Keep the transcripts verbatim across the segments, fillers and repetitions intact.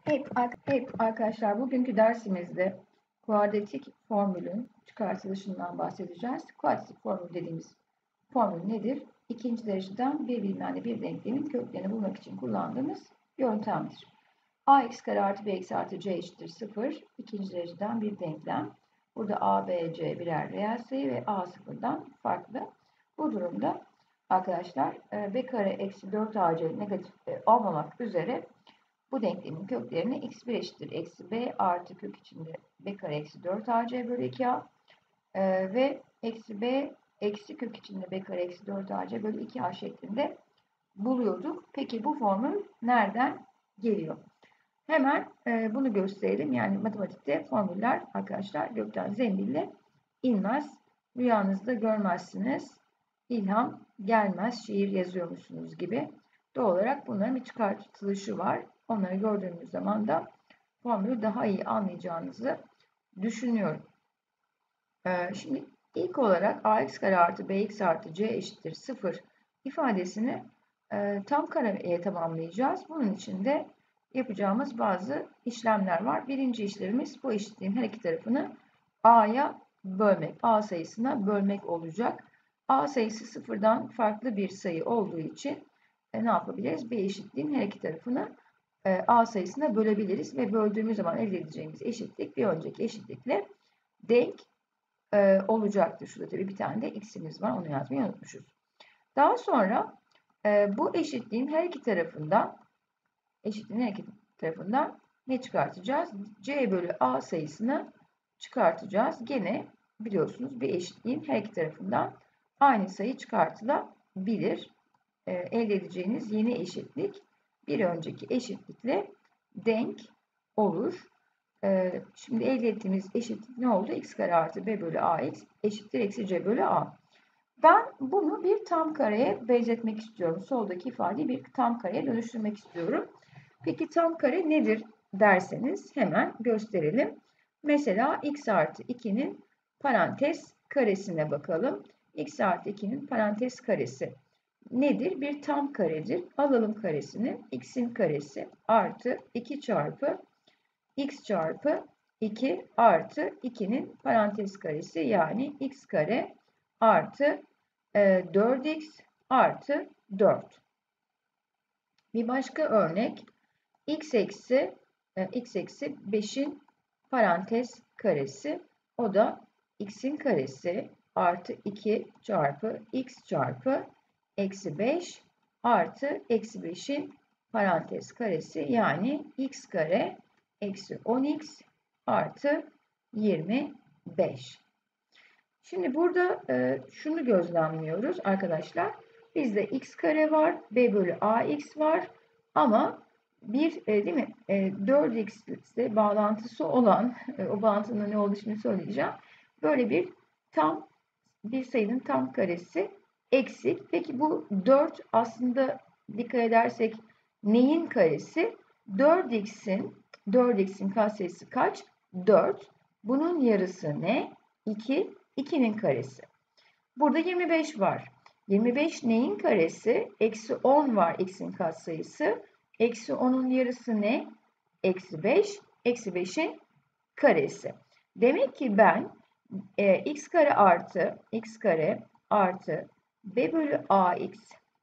Hep, hep arkadaşlar bugünkü dersimizde kuadratik formülün çıkartılışından bahsedeceğiz. Kuadratik formül dediğimiz formül nedir? İkinci dereceden bir bilinmeyenli bir denklemin köklerini bulmak için kullandığımız yöntemdir. Ax kare artı b eksi artı c eşittir sıfır. İkinci dereceden bir denklem. Burada a, b, c birer reel sayı ve a sıfırdan farklı. Bu durumda arkadaşlar b kare eksi dört a c negatif olmamak üzere bu denklemin köklerini x bir eşittir eksi b artı kök içinde b kare eksi dört a c bölü iki a e, ve eksi b eksi kök içinde b kare eksi dört a c bölü iki a şeklinde buluyorduk. Peki bu formül nereden geliyor? Hemen e, bunu gösterelim. Yani matematikte formüller arkadaşlar gökten zembille inmez. Rüyanızda görmezsiniz. İlham gelmez. Şiir yazıyormuşsunuz gibi. Doğal olarak bunların bir çıkartılışı var. Onları gördüğünüz zaman da formülü daha iyi anlayacağınızı düşünüyorum. Ee, şimdi ilk olarak ax kare artı bx artı c eşittir sıfır ifadesini e, tam kareye tamamlayacağız. Bunun için de yapacağımız bazı işlemler var. Birinci işlemimiz bu eşitliğin her iki tarafını a'ya bölmek. A sayısına bölmek olacak. A sayısı sıfırdan farklı bir sayı olduğu için e, ne yapabiliriz? B eşitliğin her iki tarafını e, A sayısına bölebiliriz ve böldüğümüz zaman elde edeceğimiz eşitlik bir önceki eşitlikle denk e, olacaktır. Şurada tabii bir tane de x'imiz var. Onu yazmayı unutmuşuz. Daha sonra e, bu eşitliğin her iki tarafından eşitliğin her iki tarafından ne çıkartacağız? C bölü A sayısını çıkartacağız. Gene biliyorsunuz bir eşitliğin her iki tarafından aynı sayı çıkartılabilir. E, elde edeceğiniz yeni eşitlik bir önceki eşitlikle denk olur. E, şimdi elde ettiğimiz eşitlik ne oldu? X kare artı b bölü ax eşittir eksi c bölü a. Ben bunu bir tam kareye benzetmek istiyorum. Soldaki ifadeyi bir tam kareye dönüştürmek istiyorum. Peki tam kare nedir derseniz hemen gösterelim. Mesela x artı iki'nin parantez karesine bakalım. X artı iki'nin parantez karesi nedir? Bir tam karedir. Alalım karesini. X'in karesi artı iki çarpı x çarpı iki artı iki'nin parantez karesi yani x kare artı e, dört x artı dört. Bir başka örnek x eksi e, x eksi beş'in parantez karesi, o da x'in karesi artı iki çarpı x çarpı eksi beş artı eksi beş'in parantez karesi yani x kare eksi on x artı yirmi beş. Şimdi burada e, şunu gözlemliyoruz arkadaşlar. Bizde x kare var, b bölü ax var ama bir e, değil mi e, dört x ile bağlantısı olan e, o bağıntının ne olduğunu şimdi söyleyeceğim. Böyle bir tam bir sayının tam karesi eksik. Peki bu dört aslında dikkat edersek neyin karesi? dört x'in dört x'in katsayısı kaç? dört. Bunun yarısı ne? iki. iki'nin karesi. Burada yirmi beş var. yirmi beş neyin karesi? Eksi on var x'in katsayısı. Eksi on'un yarısı ne? Eksi beş. Eksi beş'in karesi. Demek ki ben e, x kare artı x kare artı b bölü ax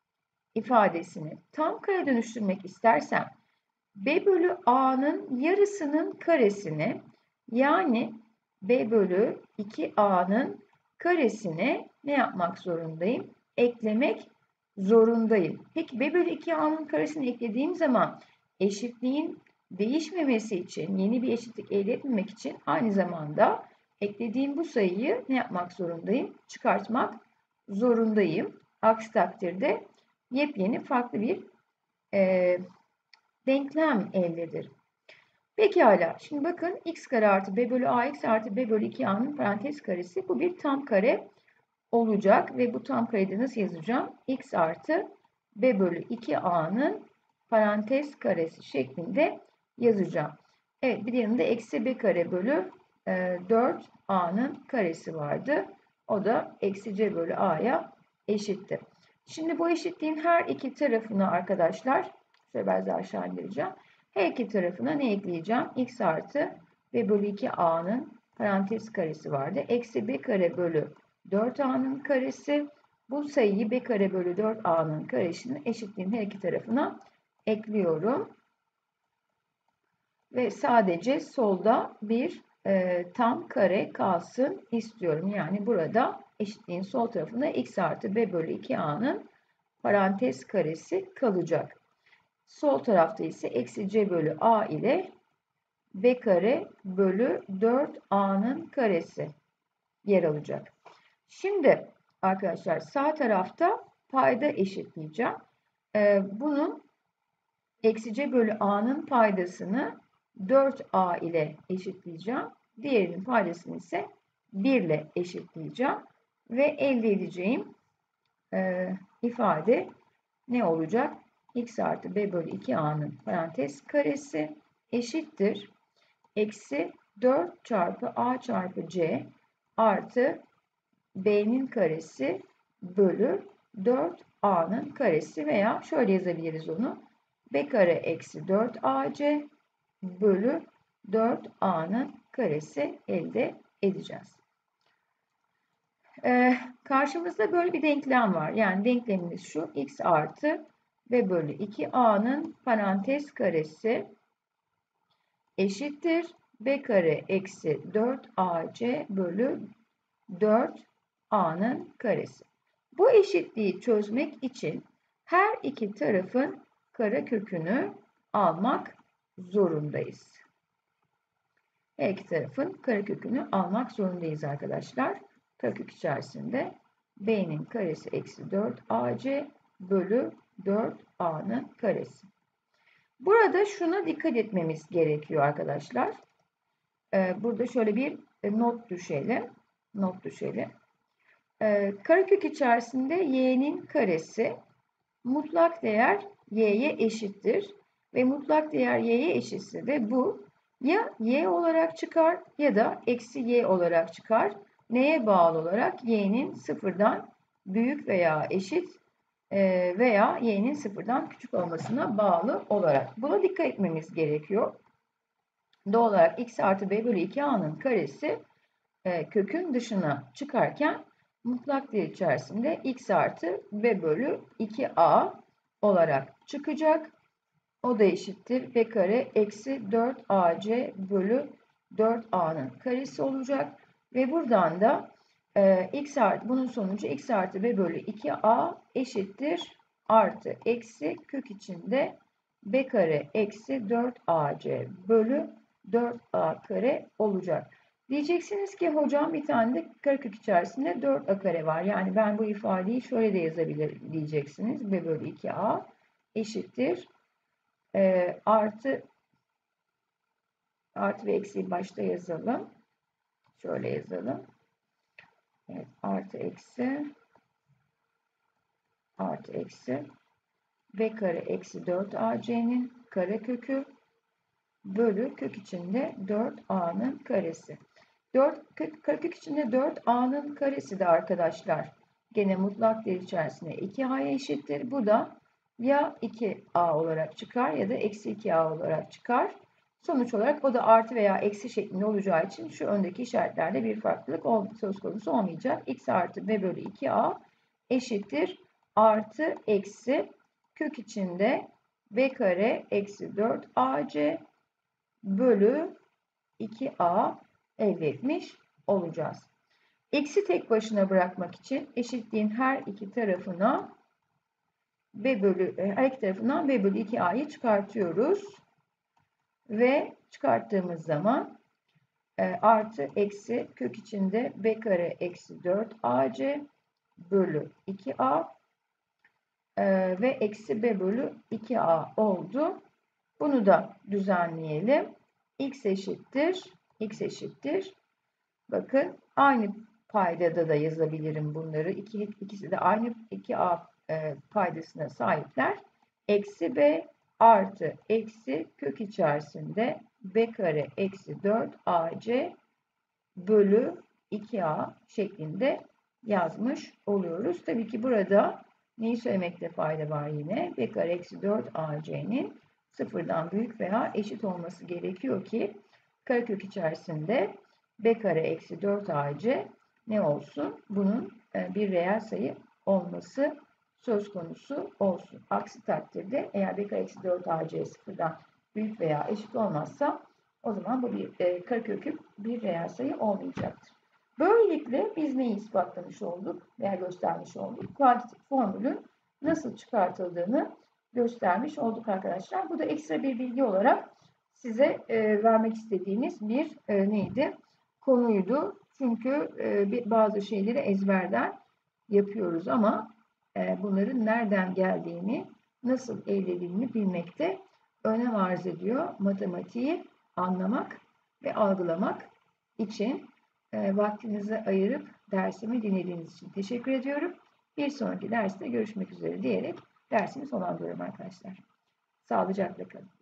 ifadesini tam kare dönüştürmek istersem b bölü a'nın yarısının karesini yani b bölü iki a'nın karesine ne yapmak zorundayım? Eklemek zorundayım. Peki b bölü iki a'nın karesini eklediğim zaman eşitliğin değişmemesi için, yeni bir eşitlik elde etmemek için aynı zamanda eklediğim bu sayıyı ne yapmak zorundayım? Çıkartmak zorundayım. Aksi takdirde yepyeni farklı bir e, denklem eldedir. Pekala. Şimdi bakın x kare artı b bölü ax artı b bölü iki a'nın parantez karesi. Bu bir tam kare olacak ve bu tam kareyi de nasıl yazacağım? X artı b bölü iki a'nın parantez karesi şeklinde yazacağım. Evet, bir yanında eksi b kare bölü e, dört a'nın karesi vardı. O da eksi c bölü a'ya eşittir. Şimdi bu eşitliğin her iki tarafını arkadaşlar, şöyle biraz daha aşağı indireceğim. Her iki tarafına ne ekleyeceğim? X artı B bölü iki A'nın parantez karesi vardı. Eksi B kare bölü dört A'nın karesi. Bu sayıyı B kare bölü dört A'nın karesini eşitliğin her iki tarafına ekliyorum. Ve sadece solda bir e, tam kare kalsın istiyorum. Yani burada eşitliğin sol tarafında X artı B bölü iki A'nın parantez karesi kalacak. Sol tarafta ise eksi C bölü A ile B kare bölü dört A'nın karesi yer alacak. Şimdi arkadaşlar sağ tarafta payda eşitleyeceğim. Ee, bunun eksi C bölü A'nın paydasını dört A ile eşitleyeceğim. Diğerinin paydasını ise bir ile eşitleyeceğim. Ve elde edeceğim e, ifade ne olacak? X artı B bölü iki A'nın parantez karesi eşittir. Eksi dört çarpı A çarpı C artı B'nin karesi bölü dört A'nın karesi veya şöyle yazabiliriz onu. B kare eksi dört A C bölü dört A'nın karesi elde edeceğiz. Ee, karşımızda böyle bir denklem var. Yani denklemimiz şu. X artı B bölü iki A'nın parantez karesi eşittir. B kare eksi dört A C bölü dört A'nın karesi. Bu eşitliği çözmek için her iki tarafın karekökünü almak zorundayız. Her iki tarafın karekökünü almak zorundayız arkadaşlar. Karekök içerisinde B'nin karesi eksi dört A C bölü dört A'nın karesi. Burada şuna dikkat etmemiz gerekiyor arkadaşlar. Ee, burada şöyle bir not düşelim. Not düşelim. Ee, karekök içerisinde y'nin karesi mutlak değer y'ye eşittir. Ve mutlak değer y'ye eşitse de bu ya y olarak çıkar ya da eksi y olarak çıkar. Neye bağlı olarak? Y'nin sıfırdan büyük veya eşit veya y'nin sıfırdan küçük olmasına bağlı olarak. Buna dikkat etmemiz gerekiyor. Doğal olarak x artı b bölü iki A'nın karesi kökün dışına çıkarken mutlak değer içerisinde x artı b bölü iki A olarak çıkacak. O da eşittir b kare eksi dört A C bölü dört A'nın karesi olacak. Ve buradan da e, x artı bunun sonucu x artı b bölü iki A eşittir artı eksi kök içinde b kare eksi dört A C bölü dört A kare olacak. Diyeceksiniz ki hocam bir tane de karekök içerisinde dört A kare var. Yani ben bu ifadeyi şöyle de yazabilirim diyeceksiniz. B bölü iki A eşittir. E, artı artı ve eksiği başta yazalım. Şöyle yazalım. Evet, artı eksi artı eksi b kare eksi dört A C'nin karekökü bölü kök içinde dört A'nın karesi. dört kök, karekök içinde dört A'nın karesi de arkadaşlar gene mutlak değer içerisinde iki A'ya eşittir. Bu da ya iki A olarak çıkar ya da eksi iki A olarak çıkar. Sonuç olarak o da artı veya eksi şeklinde olacağı için şu öndeki işaretlerde bir farklılık söz konusu olmayacak. X artı b bölü iki A eşittir artı eksi kök içinde b kare eksi dört A C bölü iki A elde etmiş olacağız. X'i tek başına bırakmak için eşitliğin her iki tarafına b bölü her iki tarafından b bölü iki A'yı çıkartıyoruz. Ve çıkarttığımız zaman e, artı eksi kök içinde b kare eksi dört A C bölü iki A e, ve eksi b bölü iki A oldu. Bunu da düzenleyelim. X eşittir. X eşittir. Bakın aynı paydada da yazabilirim bunları. İki, ikisi de aynı iki A e, paydasına sahipler. Eksi b artı eksi kök içerisinde b kare eksi dört A C bölü iki A şeklinde yazmış oluyoruz. Tabii ki burada neyi söylemekte fayda var yine? B kare eksi dört A C'nin sıfırdan büyük veya eşit olması gerekiyor ki karekök içerisinde b kare eksi dört a c ne olsun? Bunun bir reel sayı olması söz konusu olsun. Aksi takdirde eğer b kare eksi dört a c sıfırdan büyük veya eşit olmazsa o zaman bu bir e, karekökün bir reel sayı olmayacaktır. Böylelikle biz neyi ispatlamış olduk veya göstermiş olduk? Kuantitik formülün nasıl çıkartıldığını göstermiş olduk arkadaşlar. Bu da ekstra bir bilgi olarak size e, vermek istediğiniz bir e, neydi? Konuydu. Çünkü e, bazı şeyleri ezberden yapıyoruz ama e, bunların nereden geldiğini, nasıl elde edildiğini bilmekte önem arz ediyor. Matematiği anlamak ve algılamak için e, vaktinizi ayırıp dersimi dinlediğiniz için teşekkür ediyorum. Bir sonraki derste görüşmek üzere diyerek dersimi sonlandırıyorum arkadaşlar. Sağlıcakla kalın.